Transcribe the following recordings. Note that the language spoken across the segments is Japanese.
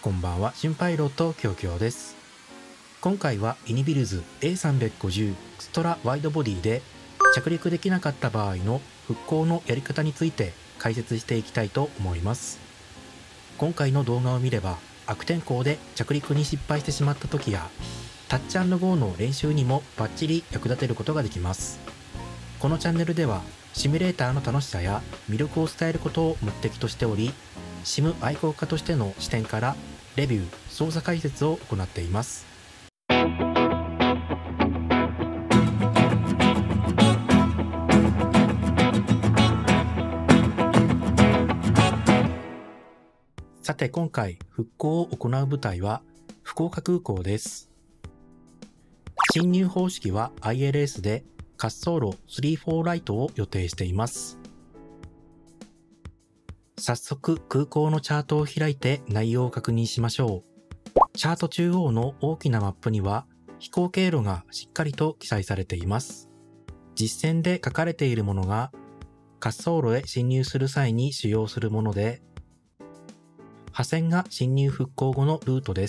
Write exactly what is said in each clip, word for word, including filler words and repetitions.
こんばんは、新パイロットきょうきょうです。今回はイニビルズ エーさんびゃくごじゅう ストラワイドボディで着陸できなかった場合の復興のやり方について解説していきたいと思います。今回の動画を見れば悪天候で着陸に失敗してしまった時やタッチ&ゴーの練習にもバッチリ役立てることができます。このチャンネルではシミュレーターの楽しさや魅力を伝えることを目的としており、シム愛好家としての視点からレビュー、操作解説を行っています。さて今回復興を行う舞台は福岡空港です。進入方式は アイエルエス で滑走路スリーフォーライトを予定しています。早速空港のチャートを開いて内容を確認しましょう。チャート中央の大きなマップには飛行経路がしっかりと記載されています。実線で書かれているものが滑走路へ進入する際に使用するもので、破線が進入復興後のルートです。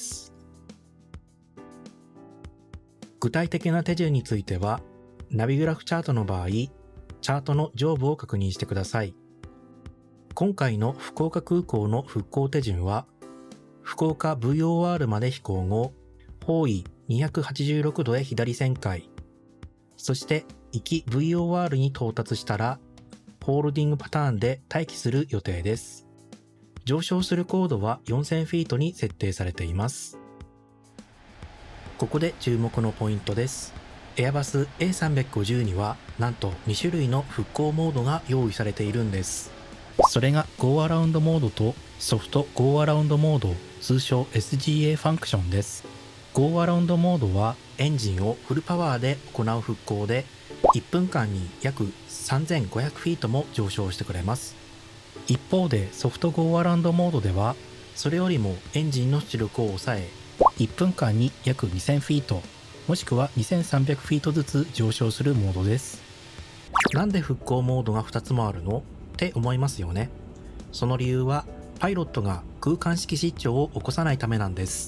具体的な手順についてはナビグラフチャートの場合、チャートの上部を確認してください。今回の福岡空港の復興手順は、福岡 ブイオーアール まで飛行後、方位にひゃくはちじゅうろくどへ左旋回、そして行き ブイオーアール に到達したら、ホールディングパターンで待機する予定です。上昇する高度はよんせんフィートに設定されています。ここで注目のポイントです。エアバス エーさんびゃくごじゅう には、なんとに種類の復興モードが用意されているんです。それが Go Around モードとソフト Go Around モード、通称 エスジーエー ファンクションです。Go Around モードはエンジンをフルパワーで行う復興で、いっぷんかんに約さんぜんごひゃくフィートも上昇してくれます。一方でソフト Go Around モードでは、それよりもエンジンの出力を抑え、いっぷんかんに約にせんフィート、もしくはにせんさんびゃくフィートずつ上昇するモードです。なんで復興モードがふたつもあるの？って思いますよね。その理由はパイロットが空間識失調を起こさないためなんです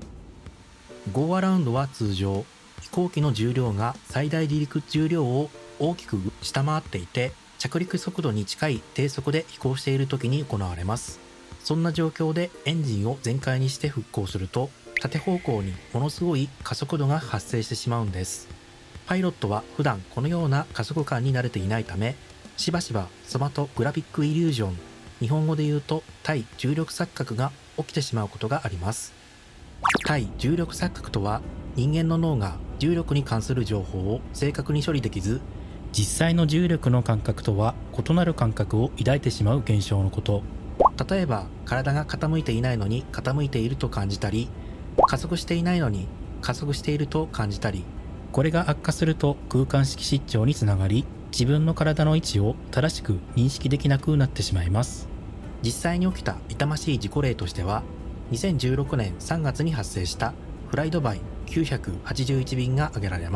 。Go Around は通常飛行機の重量が最大離陸重量を大きく下回っていて、着陸速度に近い低速で飛行している時に行われます。そんな状況でエンジンを全開にして復興すると、縦方向にものすごい加速度が発生してしまうんです。パイロットは普段このような加速感に慣れていないため、しばしばソマトグラフィックイリュージョン、日本語で言うと対重力錯覚が起きてしまうことがあります。対重力錯覚とは、人間の脳が重力に関する情報を正確に処理できず、実際の重力の感覚とは異なる感覚を抱いてしまう現象のこと。例えば体が傾いていないのに傾いていると感じたり、加速していないのに加速していると感じたり、これが悪化すると空間識失調につながり、自分の体の位置を正しく認識できなくなってしまいます。実際に起きた痛ましい事故例としては、にせんじゅうろくねんさんがつに発生したフライドバイきゅうひゃくはちじゅういち便が挙げられます。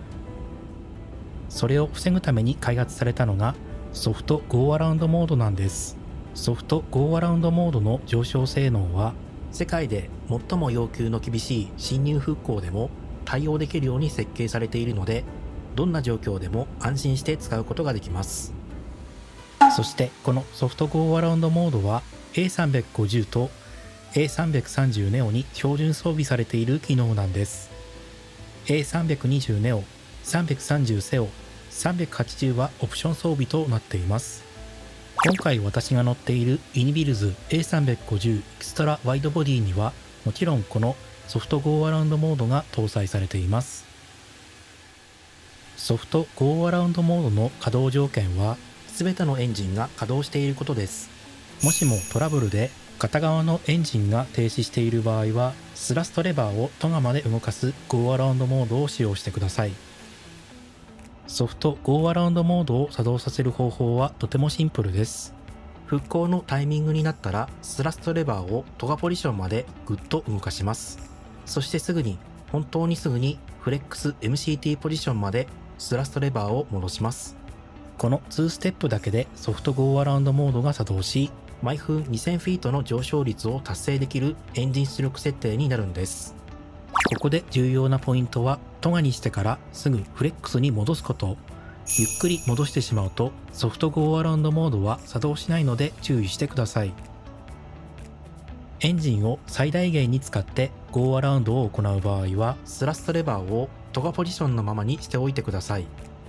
それを防ぐために開発されたのがソフト Go Around モードなんです。ソフト Go Around モードの上昇性能は、世界で最も要求の厳しい進入復興でも対応できるように設計されているので、どんな状況でも安心して使うことができます。そしてこのソフト Go Around モードは エーさんびゃくごじゅう と エーさんびゃくさんじゅうネオに標準装備されている機能なんです。 エーさんびゃくにじゅうネオ、さんびゃくさんじゅうセオ、さんびゃくはちじゅうはオプション装備となっています。今回私が乗っているイニビルズ エーさんびゃくごじゅう エクストラワイドボディには、もちろんこのソフト Go Around モードが搭載されています。ソフト Go Around モードの稼働条件は、全てのエンジンが稼働していることです。もしもトラブルで片側のエンジンが停止している場合は、スラストレバーをトガまで動かす Go Around モードを使用してください。ソフト Go Around モードを作動させる方法はとてもシンプルです。復興のタイミングになったら、スラストレバーをトガポジションまでぐっと動かします。そしてすぐに、本当にすぐにフレックス エムシーティー ポジションまでスラストレバーを戻します。このにステップだけでソフト Go Around モードが作動し、 毎分にせんフィートの上昇率を達成できるエンジン出力設定になるんです。ここで重要なポイントは、トガにしてからすぐフレックスに戻すこと。ゆっくり戻してしまうとソフトゴーアラウンドモードは作動しないので注意してください。エンジンを最大限に使ってゴーアラウンドを行う場合は、スラストレバーをトガポジションのままにしておいてください。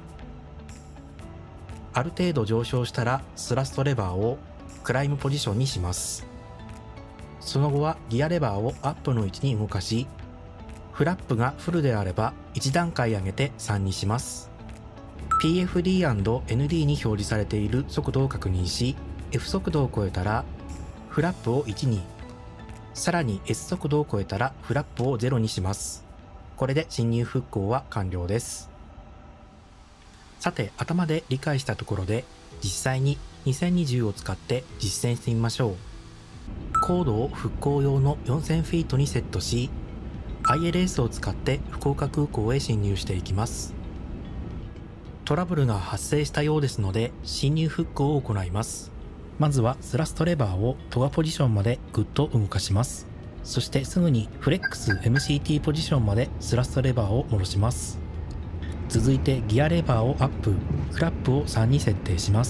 ある程度上昇したらスラストレバーをクライムポジションにします。その後はギアレバーをアップの位置に動かし、フラップがフルであればいち段階上げてさんにします。ピーエフディーアンドエヌディー に表示されている速度を確認し、F 速度を超えたらフラップをいちに、さらに S 速度を超えたらフラップをゼロにします。これで進入復興は完了です。さて、頭で理解したところで、実際ににせんにじゅうを使って実践してみましょう。高度を復興用のよんせんフィートにセットし、アイエルエス を使って福岡空港へ進入していきます。トラブルが発生したようですので、進入復興を行います。まずはスラストレバーをトガポジションまでグッと動かします。そしてすぐにフレックス エムシーティー ポジションまでスラストレバーを戻します。続いてギアレバーをアップ、フラップをさんに設定します。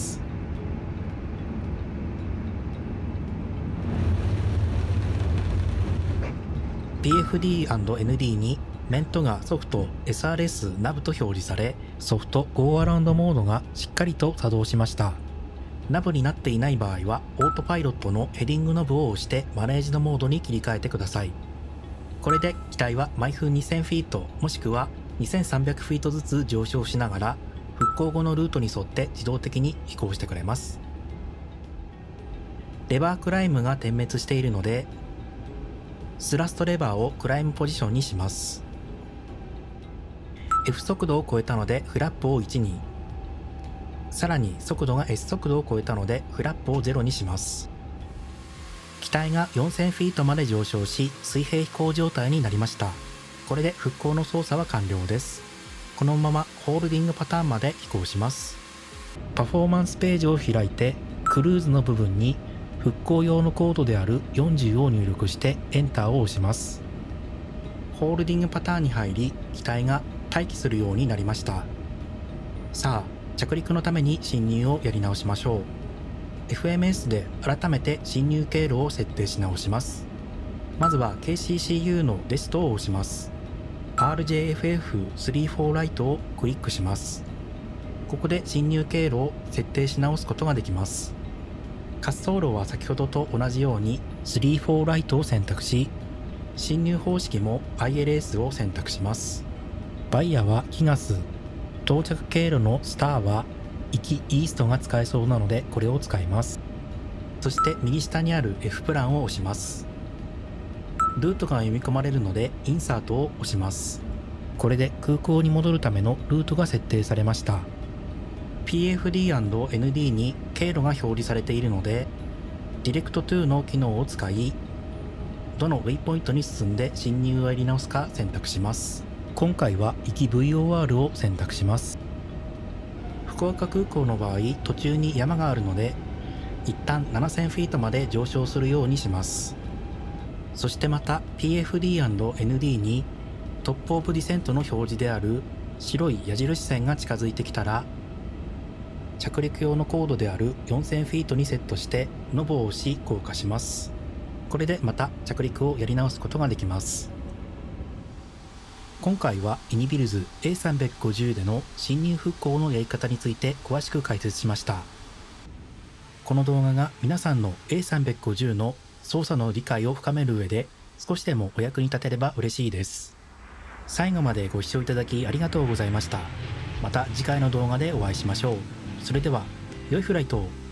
ピーエフディーアンドエヌディー にメントがソフト エスアールエス ナブと表示され、ソフト Go Around モードがしっかりと作動しました。ナブになっていない場合は、オートパイロットのヘディングノブを押してマネージドモードに切り替えてください。これで機体は毎分にせんフィートもしくはにせんさんびゃくフィートずつ上昇しながら、復興後のルートに沿って自動的に飛行してくれます。レバークライムが点滅しているので、スラストレバーをクライムポジションにします。F 速度を超えたのでフラップをいちに、さらに速度が S 速度を超えたのでフラップをゼロにします。機体がよんせんフィートまで上昇し、水平飛行状態になりました。これで復興の操作は完了です。このままホールディングパターンまで飛行します。パフォーマンスページを開いて、クルーズの部分に復興用のコードであるよんじゅうを入力してエンターを押します。ホールディングパターンに入り、機体が待機するようになりました。さあ、着陸のために進入をやり直しましょう。エフエムエス で改めて進入経路を設定し直します。まずは ケーシーシーユー のレストを押します。アールジェーエフエフスリーフォー ライトをクリックします。ここで進入経路を設定し直すことができます。滑走路は先ほどと同じようにスリーフォーライトを選択し、進入方式も アイエルエス を選択します。バイヤはキガス、到着経路のスターは行きイーストが使えそうなのでこれを使います。そして右下にある F プランを押します。ルートが読み込まれるのでインサートを押します。これで空港に戻るためのルートが設定されました。ピーエフディーアンドエヌディー に経路が表示されているので、Direct to の機能を使い、どのウェイポイントに進んで進入をやり直すか選択します。今回は行き ブイオーアール を選択します。福岡空港の場合、途中に山があるので、一旦ななせんフィートまで上昇するようにします。そしてまた ピーエフディーアンドエヌディー にトップオブディセントの表示である白い矢印線が近づいてきたら、着陸用のコードであるよんせんフィートにセットしてノブを押し降下します。これでまた着陸をやり直すことができます。今回はイニビルズ エーさんびゃくごじゅう での進入復興のやり方について詳しく解説しました。この動画が皆さんの エーさんびゃくごじゅう の操作の理解を深める上で少しでもお役に立てれば嬉しいです。最後までご視聴いただきありがとうございました。また次回の動画でお会いしましょう。それでは、良いフライトを。